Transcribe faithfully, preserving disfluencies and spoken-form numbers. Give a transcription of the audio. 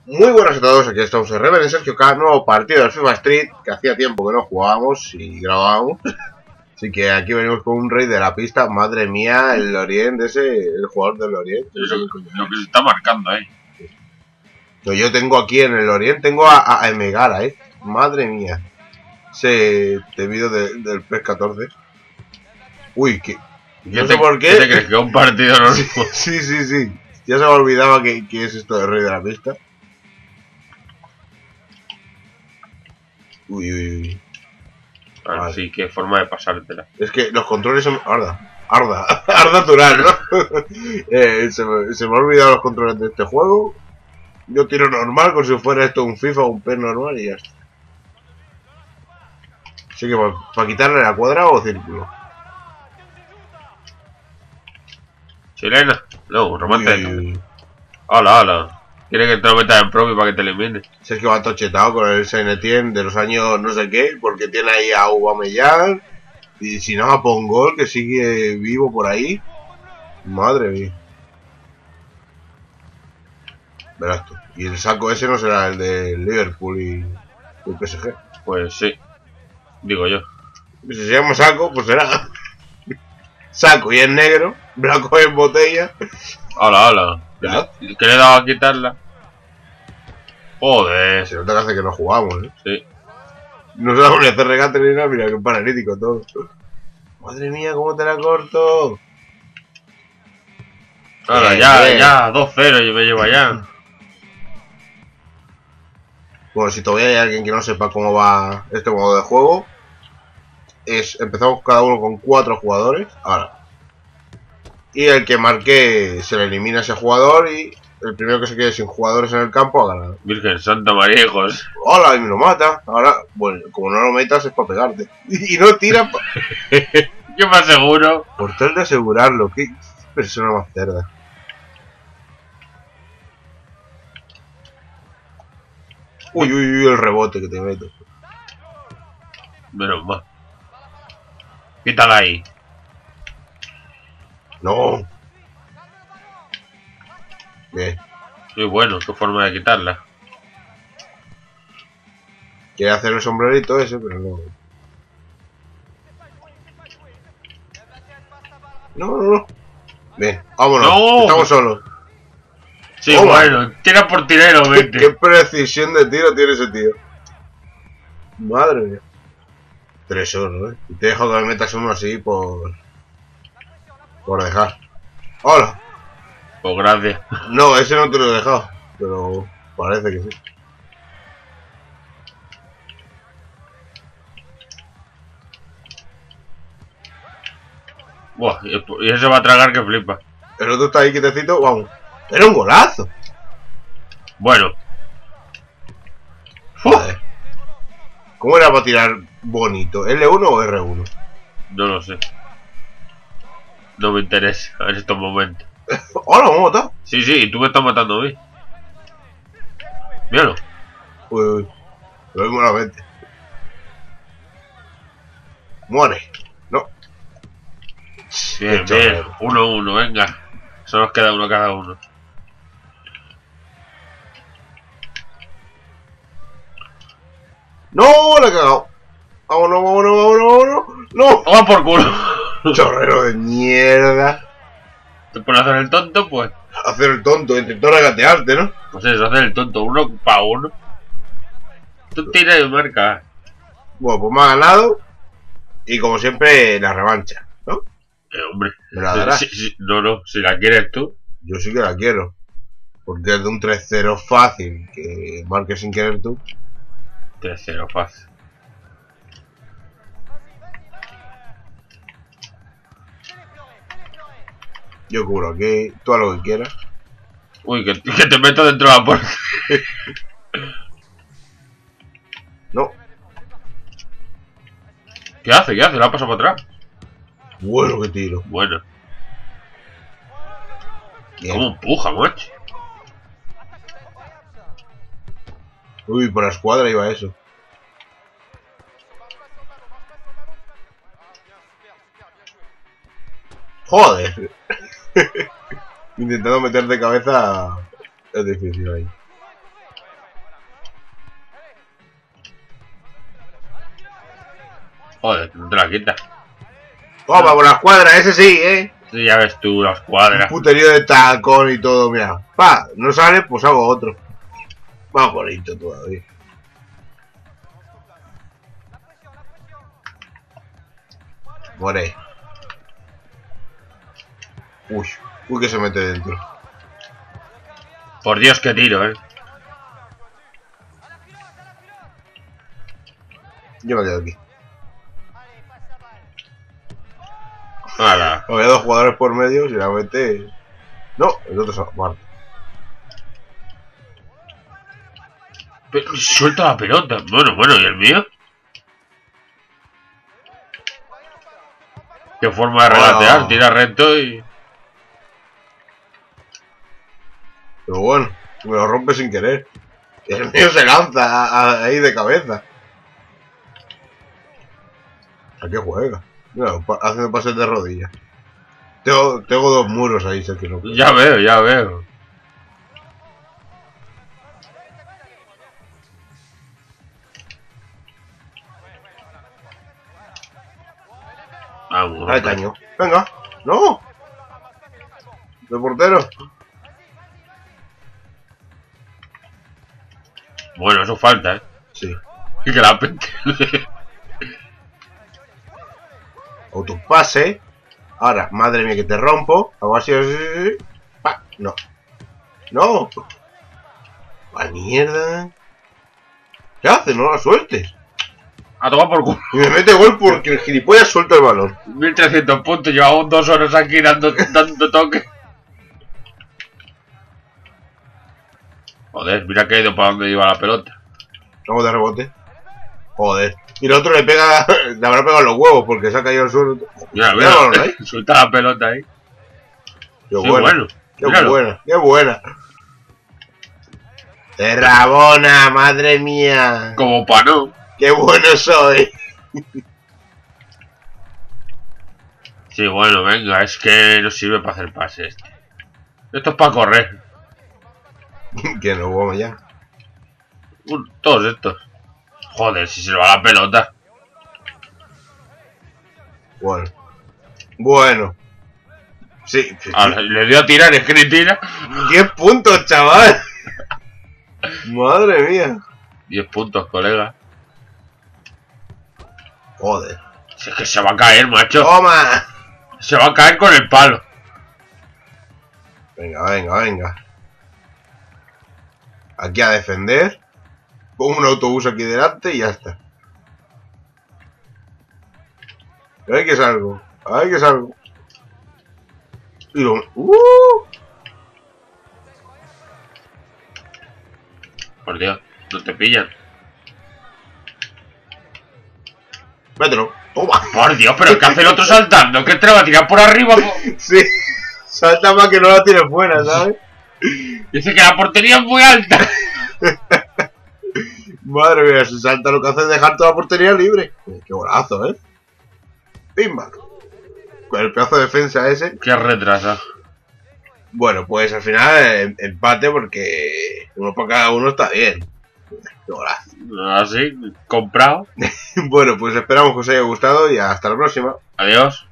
Muy buenas a todos, aquí estamos en Reven, en Sergio K, nuevo partido del FIFA Street, que hacía tiempo que no jugábamos y grabábamos. Así que aquí venimos con un rey de la pista, madre mía, el Lorient, ese, el jugador del Lorient. Lo, lo que se está marcando ahí. Que yo tengo aquí en el Lorient, tengo a, a, a Megara, eh. Madre mía. Ese debido de, del P E S catorce. Uy, que... No sé te, por qué. ¿Qué te crees que un partido no? Sí, sí, sí, sí. Ya se me olvidaba que, que es esto de rey de la pista. Uy, uy, uy. Así que forma de pasártela. Es que los controles son... Arda. Arda. Arda natural, ¿no? eh, se, me, se me han olvidado los controles de este juego. Yo tiro normal, como si fuera esto un FIFA o un P E S normal y ya está. Así que para pa quitarle la cuadrada o círculo. Chilena. No, remate. Uy. Hola, hola. Quiere que te lo metas en propio para que te elimine. Sergio va tochetado con el Saint Etienne de los años no sé qué, porque tiene ahí a Aubameyang y si no a Pongol, que sigue vivo por ahí. Madre mía. Verás tú. Y el saco ese no será el de Liverpool y el P S G. Pues sí. Digo yo. Si se llama saco, pues será. Saco y es negro, blanco en botella. Hola, hola. ¿Ya? ¿Qué le he dado a quitarla? Joder. Se nota que hace que no jugamos, ¿eh? Sí. No sabemos ni hacer regate ni nada, mira que paralítico todo. Madre mía, cómo te la corto. Ahora, Bien, ya, bien. ya, dos cero yo me llevo allá. Bueno, si todavía hay alguien que no sepa cómo va este modo de juego, es empezamos cada uno con cuatro jugadores. Ahora. Y el que marque se le elimina a ese jugador y el primero que se quede sin jugadores en el campo ha ganado. Virgen Santa María, hijos. ¡Hola! Y me lo mata. Ahora, bueno, como no lo metas es para pegarte. Y no tira pa... Yo me aseguro. Por tal de asegurarlo. Qué persona más cerda. Uy, uy, uy, el rebote que te meto. Menos mal. Quítala ahí. No. Bien. Muy bueno, qué forma de quitarla. Quiere hacer el sombrerito ese, pero no. No, no, no. Bien, vámonos. No. Estamos solos. Sí, Oh, bueno, tira por tirero, ¿Qué, vete. qué precisión de tiro tiene ese tío. Madre mía. Tres euros, ¿eh? Y te dejo que me metas uno así por... Por dejar. ¡Hola! Pues gracias. No, ese no te lo he dejado. Pero parece que sí. Buah, y ese va a tragar que flipa. El otro está ahí quietecito, vamos. ¡Era un golazo! Bueno. Joder. ¿Cómo era para tirar bonito? ¿L uno o R uno? No lo sé. No me interesa en estos momentos. ¡Hola, me ha matado! Sí, sí, y tú me estás matando a mí. Míralo. Uy, uy. Lo vemos malamente. Muere. No. Bien, Qué bien. chorrero. Uno a uno, venga. Solo nos queda uno cada uno. ¡No! ¡La he cagado! ¡Vámonos, vámonos, vámonos, vámonos! ¡No! ¡Toma por culo! Chorrero de mierda. Te pones a hacer el tonto, pues. Hacer el tonto, intentó regatearte, ¿no? Pues eso, hacer el tonto. Uno para uno. Tú tira y marca. Bueno, pues me ha ganado. Y como siempre, la revancha, ¿no? Eh, hombre. ¿Me la darás? Sí, sí, no, no. Si la quieres tú. Yo sí que la quiero. Porque es de un tres cero fácil que marques sin querer tú. tres cero fácil. Yo cubro aquí, tú haz lo que quieras. Uy, que, que te meto dentro de la puerta. No. ¿Qué hace? ¿Qué hace? ¿La pasa para atrás? Bueno que tiro. Bueno. Bien. ¿Cómo empuja, macho? Uy, por la escuadra iba eso. Joder. Intentando meter de cabeza es difícil ahí. Joder, no te la quitas. Toma, por las cuadras, ese sí, eh. Sí, ya ves tú las Un cuadras. puterío de tacón y todo, mira. Pa, no sale, pues hago otro. Más bonito todavía. Muere. Uy, uy que se mete dentro. Por Dios, qué tiro, eh. Yo me quedo aquí. Hala. Había dos jugadores por medio, y realmente... No, el otro se aparte. Pero, suelta la pelota. Bueno, bueno, ¿y el mío? Qué forma de regatear, Oh. tira recto y... Pero bueno, me lo rompe sin querer. El mío se lanza a- a- ahí de cabeza. ¿A qué juega? Mira, pa- haciendo pases de rodillas. Tengo, tengo dos muros ahí, sé que no. Ya veo, ya veo. Vamos, Ay, caño. Venga. No. De portero. Bueno, eso falta, eh. Sí. Y que la pente. Autopase. Ahora, madre mía, que te rompo. Hago así, así, así. Pa. No. No. ¡A mierda! ¿Qué haces? No la sueltes. A tomar por culo. Y me mete gol porque el gilipollas suelta el balón. mil trescientos puntos, llevamos dos horas aquí dando, dando toque. Joder, mira que ha ido para donde iba la pelota. Vamos de rebote. Joder. Y el otro le pega. Le habrá pegado los huevos porque se ha caído al suelo. Mira, Mira el balón mira, ahí. suelta la pelota ahí. Qué Sí, buena. bueno. Qué Míralo. buena. Qué buena. ¡De Rabona, madre mía! Como pa' no. ¡Qué bueno soy! Sí, bueno, venga, es que no sirve para hacer pases este. Esto es para correr. Que no vamos ya. Uh, todos estos. Joder, si se le va la pelota. Bueno. Bueno. Sí. sí, Ah, sí. le dio a tirar, es que ni tira. diez puntos, chaval. Madre mía. diez puntos, colega. Joder. Si es que se va a caer, macho. ¡Toma! Se va a caer con el palo. Venga, venga, venga. Aquí a defender. Pongo un autobús aquí delante y ya está. A ver que salgo. A ver que salgo. Y lo... ¡Uh! Por Dios, no te pillan. Mételo. Toma. Por Dios, pero ¿qué hace el otro saltando? ¿Que te lo va a tirar por arriba? po? Sí. Salta más que no la tienes buena, ¿sabes? Dice que la portería es muy alta. Madre mía, si salta lo que hace es dejar toda la portería libre. Qué golazo, ¿eh? Pimba. Con el pedazo de defensa ese. Qué retrasa. Bueno, pues al final eh, empate porque uno para cada uno está bien. Qué golazo. Así, comprado. Bueno, pues esperamos que os haya gustado y hasta la próxima. Adiós.